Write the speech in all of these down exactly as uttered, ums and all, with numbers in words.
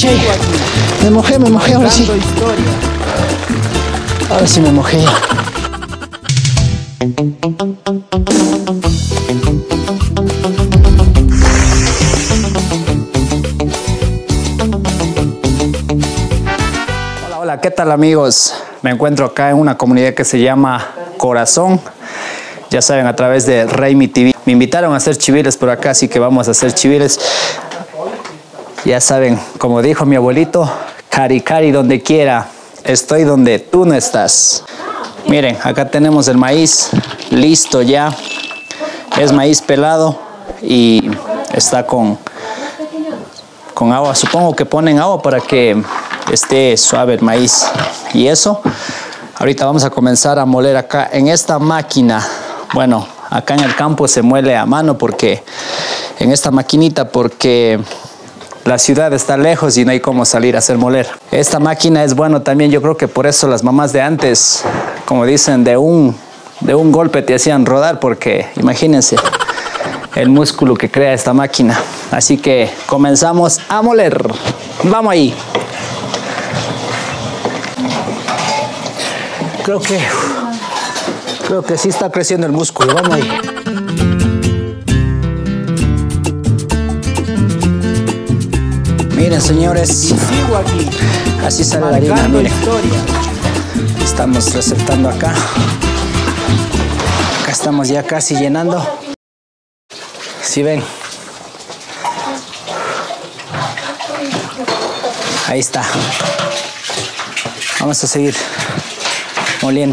mojé. Me mojé, me mojé, ahora sí. Ahora sí me mojé. Hola, hola, ¿qué tal amigos? Me encuentro acá en una comunidad que se llama Corazón. Ya saben, a través de Raymi T V. Me invitaron a hacer chiviles por acá, así que vamos a hacer chiviles. Ya saben, como dijo mi abuelito, cari cari donde quiera. Estoy donde tú no estás. Miren, acá tenemos el maíz listo ya. Es maíz pelado y está con, con agua. Supongo que ponen agua para que esté suave el maíz. Y eso, ahorita vamos a comenzar a moler acá en esta máquina. Bueno, acá en el campo se muele a mano porque en esta maquinita porque la ciudad está lejos y no hay cómo salir a hacer moler. Esta máquina es bueno también, yo creo que por eso las mamás de antes, como dicen, de un, de un golpe te hacían rodar, porque imagínense el músculo que crea esta máquina. Así que comenzamos a moler. Vamos ahí. Creo que, creo que sí está creciendo el músculo. Vamos ahí. Miren, señores, así sale la harina, miren. Estamos receptando acá. Acá estamos ya casi llenando. Si ven. Ahí está. Vamos a seguir moliendo.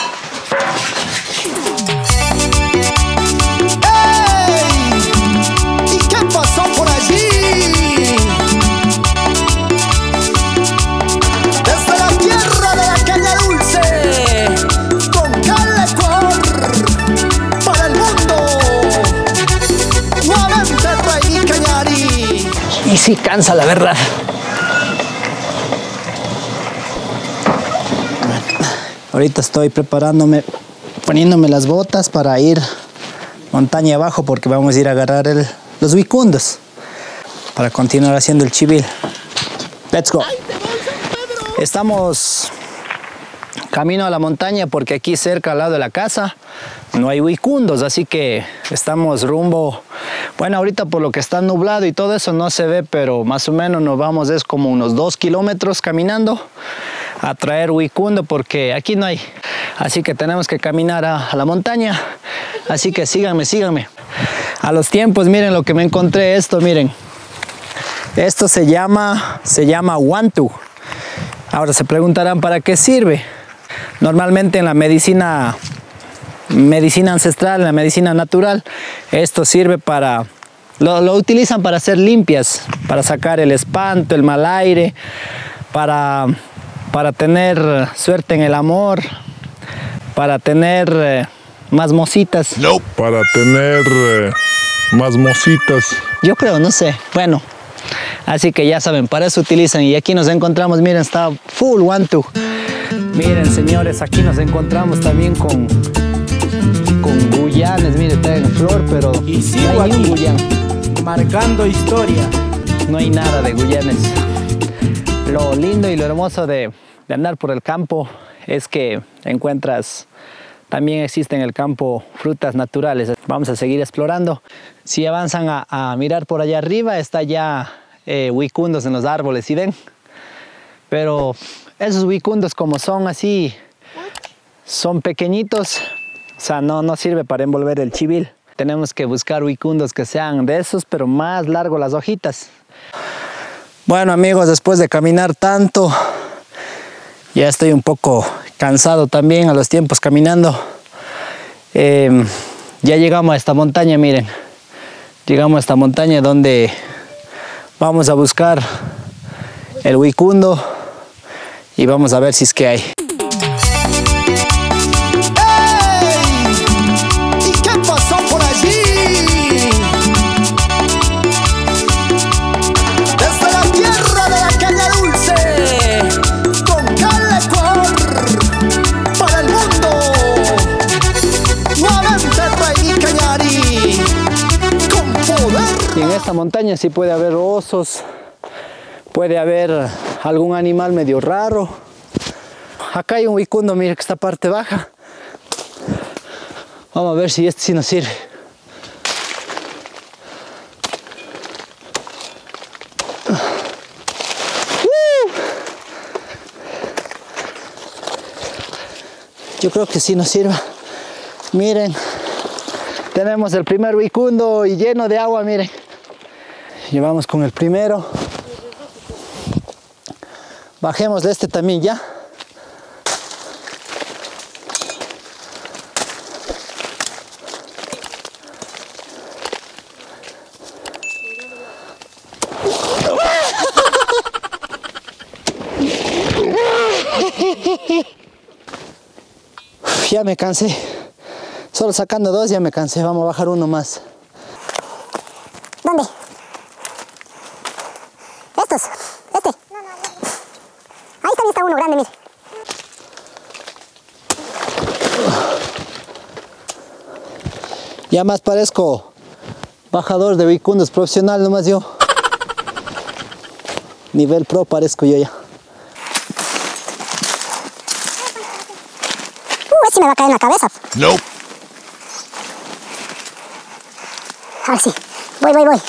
Y sí cansa, la verdad. Ahorita estoy preparándome, poniéndome las botas para ir montaña abajo, porque vamos a ir a agarrar el, los huicundos para continuar haciendo el chivil. Let's go. Estamos camino a la montaña porque aquí cerca al lado de la casa no hay huicundos, así que estamos rumbo. Bueno, ahorita por lo que está nublado y todo eso no se ve, pero más o menos nos vamos, es como unos dos kilómetros caminando a traer huicundo, porque aquí no hay. Así que tenemos que caminar a, a la montaña. Así que síganme, síganme. A los tiempos, miren lo que me encontré, esto, miren. Esto se llama, se llama guantu. Ahora se preguntarán para qué sirve. Normalmente en la medicina medicina ancestral, en la medicina natural, esto sirve para, lo, lo utilizan para hacer limpias, para sacar el espanto, el mal aire, para, para tener suerte en el amor, para tener eh, más mositas. No. Para tener eh, más mositas. Yo creo, no sé, bueno, así que ya saben, para eso utilizan. Y aquí nos encontramos, miren, está full guantu. Miren, señores, aquí nos encontramos también con con guyanes, mire, está en flor, pero y sigo no hay aquí, ni un guyán. Marcando historia. No hay nada de guyanes. Lo lindo y lo hermoso de, de andar por el campo es que encuentras, también existen en el campo frutas naturales. Vamos a seguir explorando. Si avanzan a, a mirar por allá arriba, está ya eh, huicundos en los árboles, ¿sí ven? Pero esos huicundos, como son así, son pequeñitos, o sea, no, no sirve para envolver el chivil. Tenemos que buscar huicundos que sean de esos, pero más largo las hojitas. Bueno, amigos, después de caminar tanto, ya estoy un poco cansado también a los tiempos caminando. Eh, ya llegamos a esta montaña, miren. Llegamos a esta montaña donde vamos a buscar el huicundo y vamos a ver si es que hay. Y en esta montaña sí puede haber osos, Puede haber algún animal medio raro. Acá hay un huicundo, mire que esta parte baja. Vamos a ver si este sí nos sirve. Yo creo que sí nos sirva. Miren, tenemos el primer huicundo y lleno de agua, miren. Llevamos con el primero. Bajémosle este también ya. Ya me cansé, solo sacando dos ya me cansé, vamos a bajar uno más. ¿Dónde? ¿Estos? ¿Este? Ahí también está uno grande, mire. Ya más parezco bajador de huicundos profesional nomás yo. Nivel pro parezco yo ya. Se me va a caer en la cabeza. No. A ver, sí. Voy, voy, voy.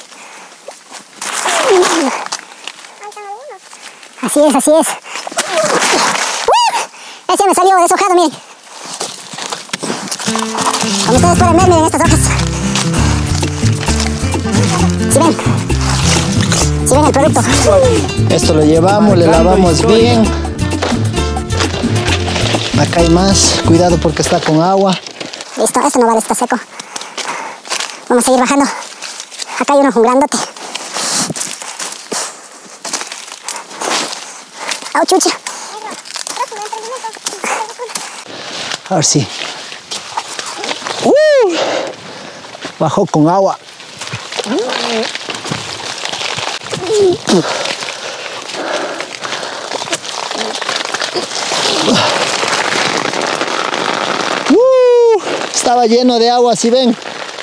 Así es, así es. ¡Uh! Ese me salió deshojado, miren. Como ustedes pueden ver, miren estas hojas. ¿Sí ven? ¿Sí ven el producto? Esto lo llevamos, le lavamos bien. Acá hay más, cuidado porque está con agua. Listo, esto no vale, está seco. Vamos a seguir bajando. Acá hay uno un grandote. ¡Au, chucha! A ver si. ¡Uh! Bajó con agua. Estaba lleno de agua, si ven.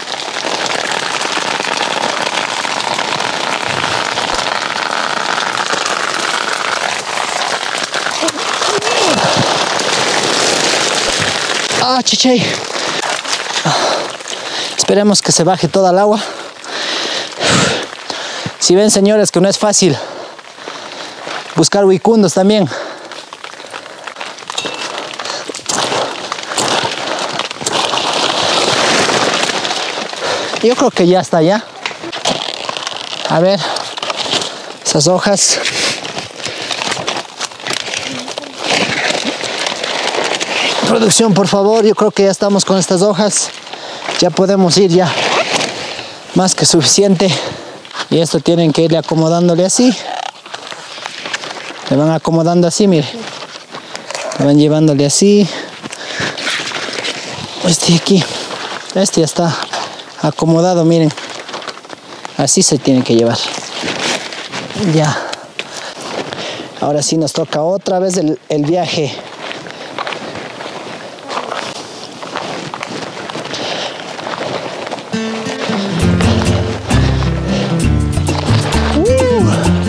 Ah, chiche. Esperemos que se baje toda el agua. Si ven, señores, que no es fácil buscar huicundos también. Yo creo que ya está ya. A ver, esas hojas. Producción, por favor, yo creo que ya estamos con estas hojas. Ya podemos ir ya. Más que suficiente. Y esto tienen que irle acomodándole así. Le van acomodando así, mire. Le van llevándole así. Este aquí. Este ya está acomodado, miren. Así se tiene que llevar. Ya. Ahora sí nos toca otra vez el, el viaje. Uh.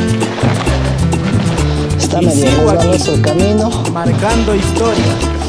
Está medio resbaloso el camino. Marcando historia.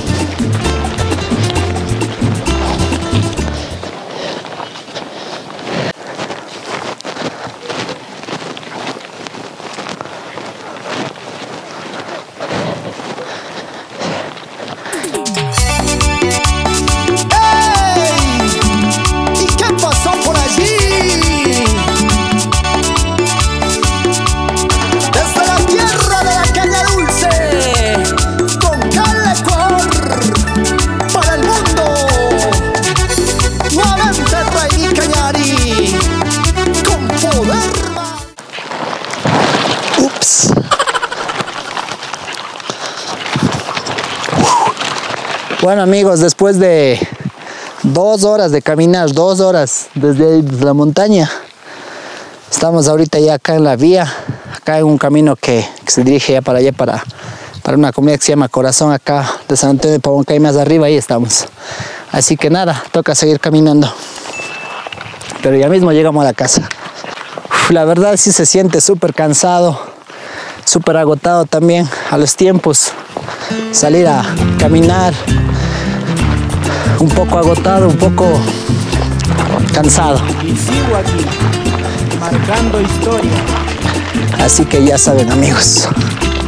Bueno, amigos, después de dos horas de caminar, dos horas desde la montaña, estamos ahorita ya acá en la vía, acá en un camino que, que se dirige ya para allá, para, para una comunidad que se llama Corazón, acá de San Antonio de Pahuancay, más arriba, ahí estamos. Así que nada, toca seguir caminando. Pero ya mismo llegamos a la casa. Uf, la verdad sí se siente súper cansado. súper agotado también a los tiempos. Salir a caminar, un poco agotado, un poco cansado. Y sigo aquí, marcando historia. Así que ya saben, amigos,